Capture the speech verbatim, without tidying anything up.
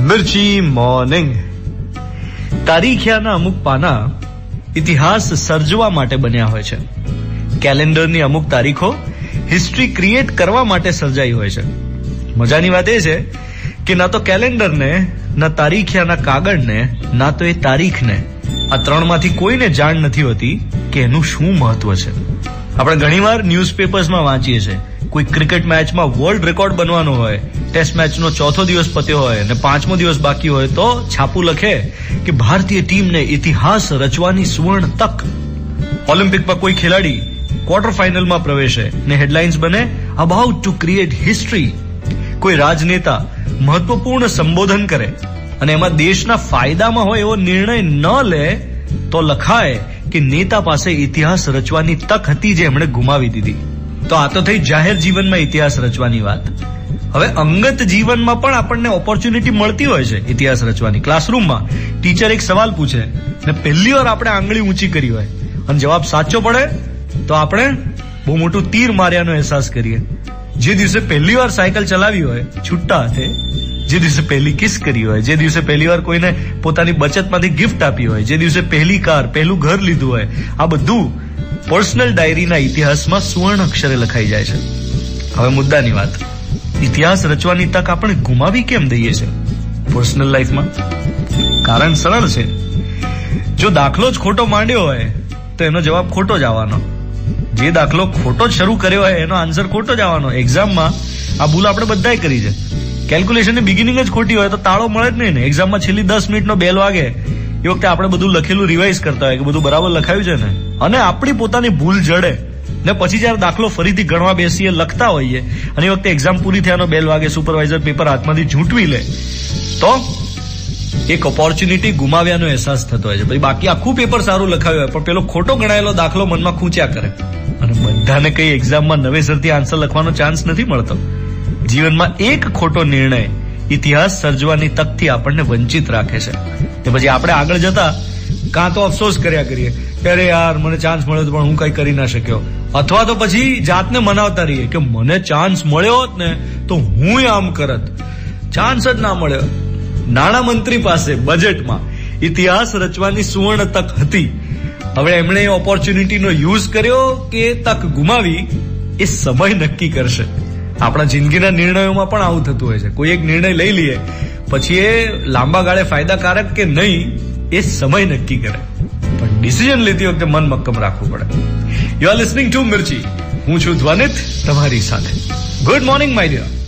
મિર્ચી morning. તારીખિયાના અમુક પાના ઇતિહાસ સર્જવા માટે બન્યા હોય છે. કેલેન્ડરની અમુક તારીખો હિસ્ટ્રી ક્રિએટ કરવા માટે સર્જાઈ હોય છે. મજાની વાત એ છે કે ના તો કેલેન્ડરને, ના તારીખિયાના કાગળને, ના તો એ તારીખને, આ ત્રણમાંથી કોઈને જાણ નથી હોતી કે એનું શું મહત્વ છે. આપણે ઘણીવાર ન્યૂઝપેપર્સમાં વાંચીએ છીએ કોઈ ક્રિકેટ મેચમાં વર્લ્ડ રેકોર્ડ બનવાનો હોય, ટેસ્ટ મેચનો ચોથો દિવસ પત્યો હોય અને પાંચમો દિવસ બાકી હોય તો છાપું લખે કે ભારતીય ટીમને ઇતિહાસ રચવાની સુવર્ણ તક. ઓલિમ્પિકમાં કોઈ ખેલાડી ક્વાર્ટર ફાઇનલમાં પ્રવેશે ને હેડલાઇન્સ બને અબાઉટ ટુ ક્રિએટ હિસ્ટ્રી. કોઈ રાજનેતા મહત્વપૂર્ણ સંબોધન કરે અને એમાં દેશના ફાયદામાં હોય એવો નિર્ણય ન લે તો લખાય કે નેતા પાસે ઇતિહાસ રચવાની તક હતી જે એમણે ગુમાવી દીધી. તો આ તો થઈ જાહેર જીવનમાં ઇતિહાસ રચવાની વાત. હવે અંગત જીવનમાં પણ આપણને ઓપોર્ચ્યુનિટી મળતી હોય છે ઇતિહાસ રચવાની. ક્લાસરૂમમાં ટીચર એક સવાલ પૂછે ને પહેલી વાર આપણે આંગળી ઊંચી કરી હોય અને જવાબ સાચો પડે તો આપણે બહુ મોટું તીર માર્યાનો અહેસાસ કરીએ. જે દિવસે પહેલી વાર સાયકલ ચલાવી હોય છૂટા હાથે, જે દિવસે પહેલી કિસ કરી હોય, જે દિવસે પહેલી વાર કોઈને પોતાની બચતમાંથી ગિફ્ટ આપી હોય, જે દિવસે પહેલી કાર, પહેલું ઘર લીધું હોય, આ બધું પર્સનલ ડાયરીના ઇતિહાસમાં સુવર્ણ અક્ષરે લખાઈ જાય છે. હવે મુદ્દાની વાત, ઇતિહાસ રચવાની તક આપણે ગુમાવી કેમ દઈએ છે પર્સનલ લાઈફમાં? કારણ સરળ છે. જો દાખલો જ ખોટો માંડ્યો હોય તો એનો જવાબ ખોટો જ આવવાનો. જે દાખલો ખોટો જ શરૂ કર્યો હોય એનો આન્સર ખોટો જ આવવાનો. એક્ઝામમાં આ ભૂલ આપણે બધાએ કરી છે. કેલ્ક્યુલેશનની બિગિનિંગ જ ખોટી હોય તો તાળો મળે જ નહીં ને. એક્ઝામમાં છેલ્લી દસ મિનિટનો બેલ વાગે એ વખતે આપણે બધું લખેલું રિવાઇઝ કરતા હોય કે બધું બરાબર લખાયું છે ને, અને આપણી પોતાની ભૂલ જડે ને પછી જયારે દાખલો ફરીથી ગણવા બેસીએ, લખતા હોઈએ અને એ વખતે એક્ઝામ પૂરી થયાનો બેલ વાગે, સુપરવાઇઝર પેપર હાથમાંથી ઝૂંટવી લે તો એક ઓપોર્ચ્યુનિટી ગુમાવ્યાનો અહેસાસ થતો હોય છે. પછી બાકી આખું પેપર સારું લખાયું હોય પણ પેલો ખોટો ગણાયેલો દાખલો મનમાં ખૂંચ્યા કરે. અને બધાને કઈ એક્ઝામમાં નવેસરથી આન્સર લખવાનો ચાન્સ નથી મળતો. જીવનમાં એક ખોટો નિર્ણય ઇતિહાસ સર્જવાની તકથી આપણને વંચિત રાખે છે. તે પછી આપણે આગળ જતા કાં તો અફસોસ કર્યા કરીએ કે અરે યાર મને ચાન્સ મળ્યો પણ હું કઈ કરી ના શક્યો, અથવા તો પછી જાતને મનાવતા રહીએ કે મને ચાન્સ મળ્યો હોત ને તો હું આમ કરત. ચાન્સ જ ના મળ્યો. નાણામંત્રી પાસે બજેટમાં ઇતિહાસ રચવાની સુવર્ણ તક હતી. હવે એમણે ઓપોર્ચ્યુનિટીનો યુઝ કર્યો કે તક ગુમાવી એ સમય નક્કી કરશે. આપણા જિંદગીના નિર્ણયોમાં પણ આવું થતું હોય છે. કોઈ એક નિર્ણય લઈ લઈએ પછી એ લાંબા ગાળે ફાયદાકારક કે નહીં એ સમય નક્કી કરે, પણ ડિસિઝન લેતી વખતે મન મક્કમ રાખવું પડે. You are listening to Mirchi. હું છું ધ્વનિત તમારી સાથે. Good morning my dear.